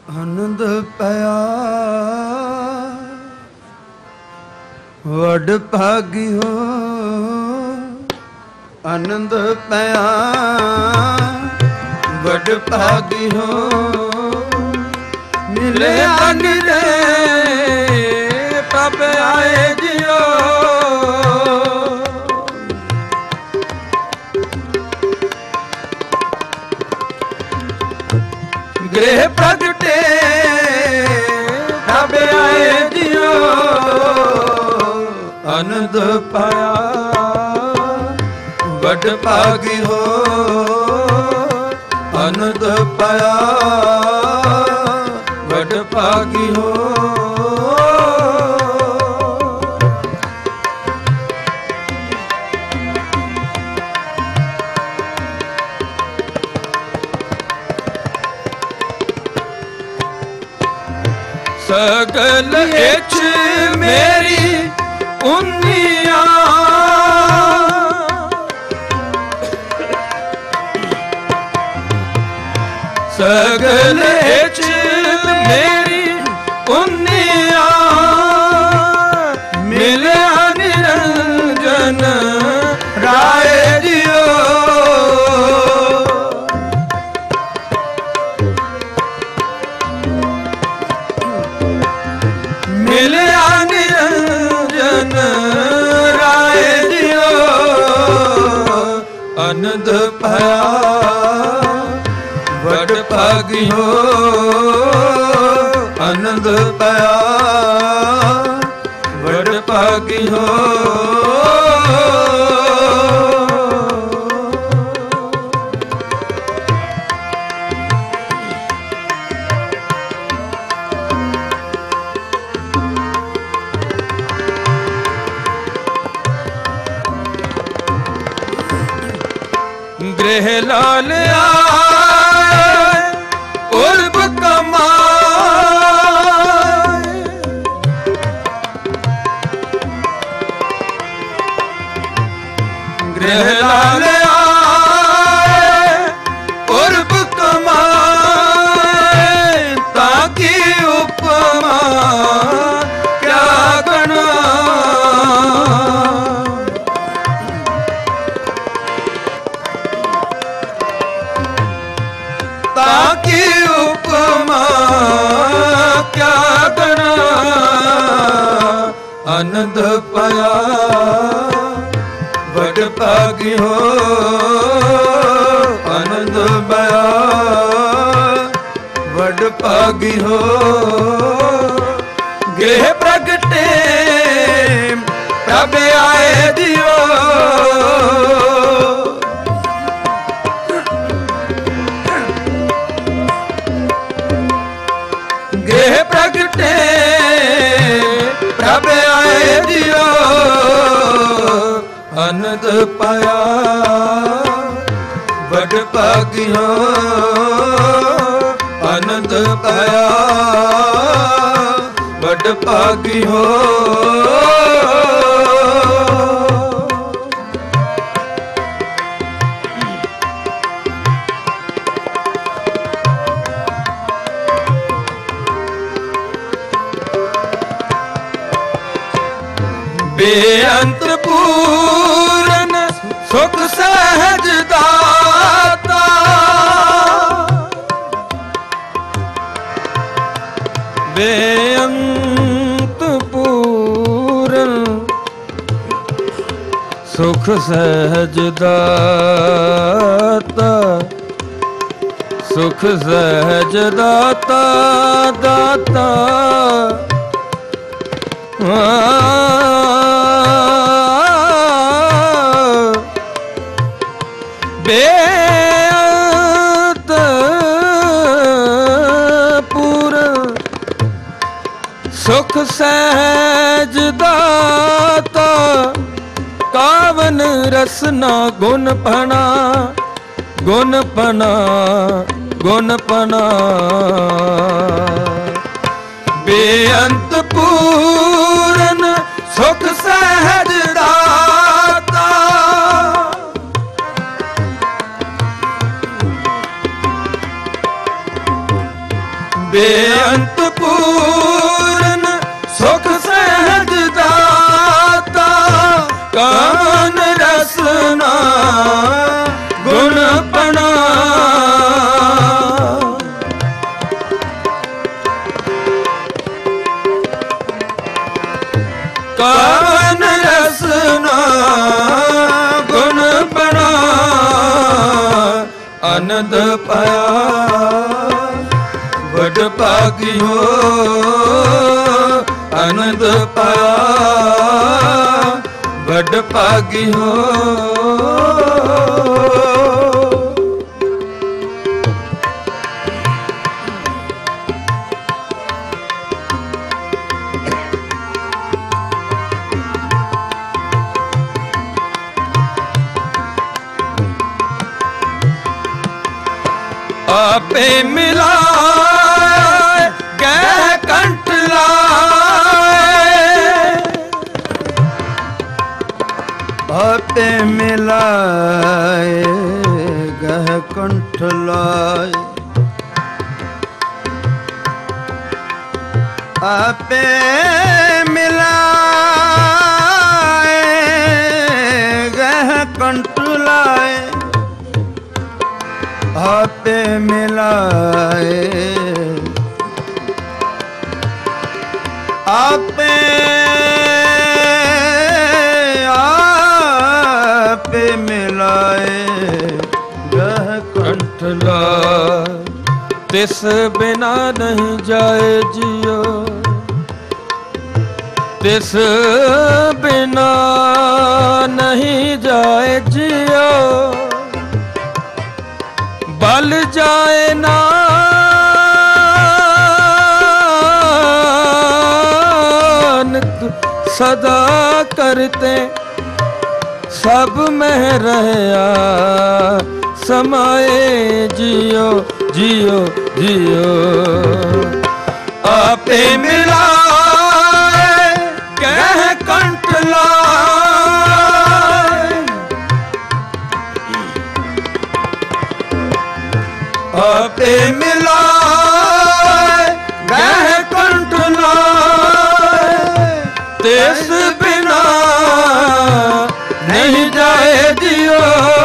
ਆਨੰਦ ਪਿਆ ਵਡ ਭਾਗਿਓ, ਆਨੰਦ ਪਿਆ ਵਡ ਭਾਗਿਓ, ਮਿਲਿਆ ਨਿਰੇ ਪ੍ਰਭ ਆਏ ਜਿਓ। ਗ੍ਰਹਿ ਪ੍ਰਗਟੇ ਪ੍ਰਭ ਆਏ ਜਿਓ, ਆਨੰਦ ਪਾਇਆ ਵਡ ਭਾਗਿਓ, ਆਨੰਦ ਪਾਇਆ ਵਡ ਭਾਗਿਓ। ਸਗਲ ਇਛ ਮੇਰੀ ਉਨੀਆਂ, ਸਗਲ ਇਛ ਮੇਰੀ ਉਨੀਆਂ, ਮਿਲਿਆ ਨਿਰੰਜਨ ਰਾਏ ਜਿਓ। ਮਿਲਿਆ ਨਿਰੰਜਨ ਰਾਏ ਜਿਓ, ਆਨੰਦ ਪਾਇਆ ਵਡ ਭਾਗਿਓ, ਆਨੰਦ ਪਾਇਆ ਵਡ ਭਾਗਿਓ। ਗ੍ਰਹਿ ਲਾਲ ਆਏ ਉਰਬ ਕਮਾਏ, ਗ੍ਰਹਿ ਲਾਲ ਆਏ ਉਰਬ ਕਮਾਏ, ਤਾਂ ਕੀ ਉਪਮਾ ਕਿਆ ਗਣਾ। ਤਾਕੀ ਉਪਮਾ ਕਿਆ ਗਣਾ, ਆਨੰਦ ਪਾਇਆ ਵਡ ਭਾਗਿਓ, ਆਨੰਦ ਪਾਇਆ ਵਡ ਭਾਗਿਓ। ਗ੍ਰਹਿ ਪ੍ਰਗਟੇ ਪ੍ਰਭ ਆਏ ਜਿਓ, ਗ੍ਰਹਿ ਪ੍ਰਗਟੇ ਪ੍ਰਭ ਆਏ ਜਿਓ, ਆਨੰਦ ਪਾਇਆ ਵਡ ਭਾਗਿਓ, ਆਨੰਦ ਪਾਇਆ ਵਡ ਭਾਗਿਓ। ਬੇਅੰਤ ਪੂਰਨ ਸੁਖ ਸਹਿਜ ਦਾਤਾ, ਬੇਅੰਤ ਪੂਰਨ ਸੁਖ ਸਹਿਜ ਦਾਤਾ, ਸੁਖ ਸਹਿਜ ਦਾਤਾ ਦਾਤਾ। ਬੇਅੰਤ ਪੂਰਨ ਸੁਖ ਸਹਿਜ ਦਾਤਾ, ਕਾਵਨ ਰਸਨਾ ਗੁਣ ਪਣਾ, ਗੁਣ ਪਣਾ ਗੁਣ ਪਣਾ। ਬੇਅੰਤ ਪੂਰਨ ਸੁਖ ਸਹਿਜ ਦਾਤਾ, ਬੇਅੰਤ ਪੂਰਨ ਸੁਖ ਸਹਿਜ ਦਾਤਾ ਕਵਨ ਰਸਨਾ ਗੁਣ ਪਣਾ ਕਵਨ ਰਸਨਾ ਗੁਣ ਪਣਾ ਅਨੰਦ ਪਾਇਆ ਵਡ ਭਾਗਿਓ ਅਨੰਦ ਪਾਇਆ ਵਡ ਭਾਗਿਓ ਆਪੇ ਮਿਲਾਏ ਗਹਿ ਕੰਠ ਲਾਏ ਆਪੇ ਮਿਲਾਏ ਗਹਿ ਕੰਠ ਲਾਏ ਆਪੇ ਮਿਲਾਏ ਗਹਿ ਕੰਠ ਲਾਏ ਆਪੇ ਮਿਲਾਏ ਆਪੇ ਆਪੇ ਮਿਲਾਏ ਗਹਿ ਕੰਠ ਲਾਏ ਤਿਸ ਬਿਨਾ ਨਹੀਂ ਜਾਏ ਜਿਉ ਤਿਸ ਬਿਨਾ ਨਹੀਂ ਜਾਏ ਜਿਉ ਬਲ ਜਾਏ ਨਾਨਕ ਸਦਾ ਕਰਤੇ ਸਭ ਮਹਿ ਰਹਿਆ ਸਮਾਏ ਜਿਉ ਜਿਉ ਜਿਉ ਆਪੇ ਮਿਲਾਏ ਕਹਿ ਕੰਠ ਲਾਏ ਆਪੇ ਮਿਲਾਏ ਗਹਿ ਕੰਠ ਲਾਏ ਤਿਸ ਬਿਨਾ ਨਹੀਂ ਜਾਏ ਜਿਉ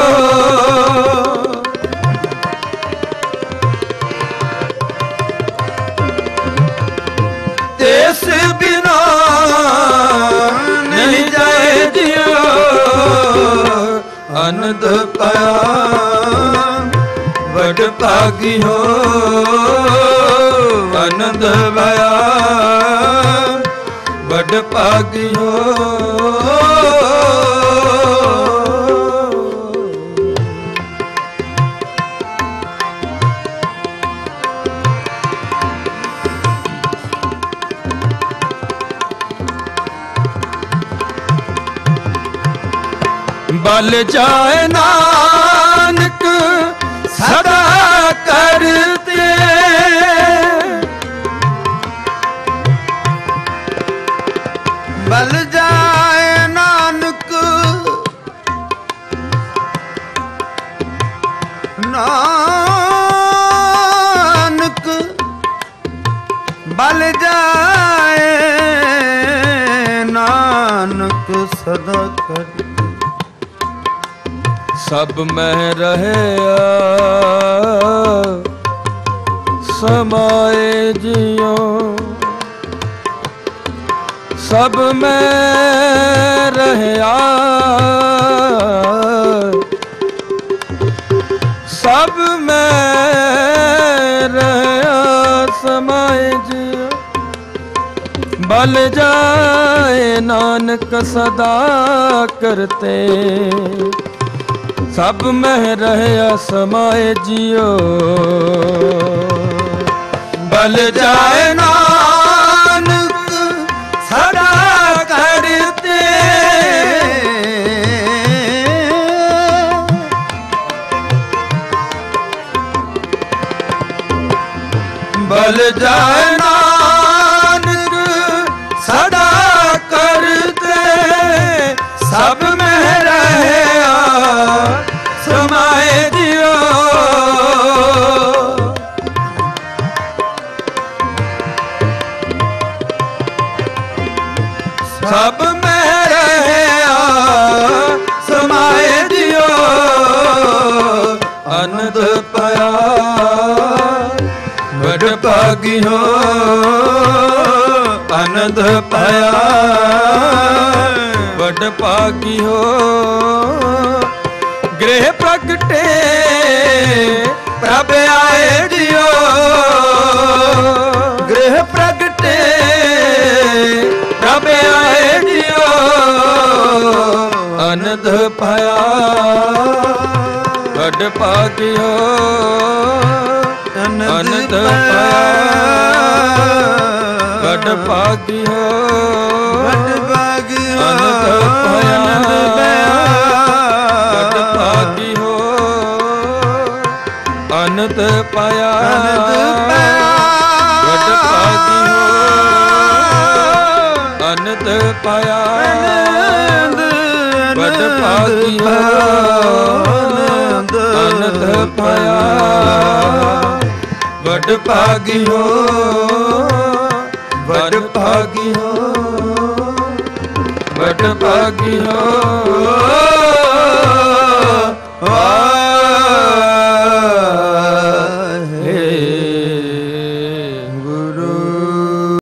ਤਿਸ ਬਿਨਾ ਨਹੀਂ ਜਾਏ ਜਿਉ ਅਨੰਦ ਪਾਇਆ ਵਡ ਭਾਗਿਓ ਅਨੰਦ ਪਾਇਆ ਵਡ ਭਾਗਿਓ ਬਲ ਜਾਏ ਨਾਨਕ ਸਦਾ ਕਰਤੇ ਬਲ ਜਾਏ ਨਾਨਕ ਨਾਨਕ ਬਲ ਜਾਏ ਨਾਨਕ ਸਦਾ ਕਰਤੇ ਸਭ ਮਹਿ ਰਹਿਆ ਸਮਾਏ ਜਿਉ ਸਭ ਮਹਿ ਰਹਿਆ ਸਭ ਮਹਿ ਰਹਿਆ ਸਮਾਏ ਜਿਉ ਬਲ ਜਾਏ ਨਾਨਕ ਸਦਾ ਕਰਤੇ ਸਭ ਮਹਿ ਰਹਿਆ ਸਮਾਏ ਜਿਉ ਬਲ ਜਾਏ ਨਾਨਕ ਸਦਾ ਕਰਤੇ ਬਲ ਜਾਏ ਨਾਨਕ ਸਦਾ ਕਰਤੇ ਸਭ ਮਹਿ ਰਹਿਆ ਸਮਾਏ ਜਿਉ ਸਭ ਮਹਿ ਰਹਿਆ ਸਮਾਏ ਦਿਓ ਅਨੰਦ ਪਾਇਆ ਵਡ ਭਾਗੀ ਹੋ ਅਨੰਦ ਪਾਇਆ ਵਡ ਭਾਗੀ ਹੋ ਗ੍ਰਹਿ ਪ੍ਰਗਟੇ ਪ੍ਰਭ ਆਏ ਦਿਓ ਗ੍ਰਹਿ ਪ੍ਰਗਟੇ ਪ੍ਰਭ ਆਏ ਦਿਓ ਅਨੰਦ ਪਾਇਆ ਵਡ ਭਾਗੀ ਹੋ ਅਨੰਦ ਪਾਇਆ ਵਡ ਭਾਗੀ ਹੋ ਵਡ ਭਾਗੀ ਹੋ ਅਨੰਦ ਪਾਇਆ ਵਡ ਭਾਗੀ ਹੋ ਅਨੰਦ ਪਾਇਆ ਵਡ ਭਾਗੀ ਹੋ ਅਨੰਦ ਪਾਇਆ ਵਡ ਭਾਗੀ ਹੋ ਅਨੰਦ ਪਾਇਆ ਵਡ ਭਾਗੀ ਹੋ ਵਡ ਭਾਗੀ ਹੋ ਵਡ ਭਾਗੀ ਹੋ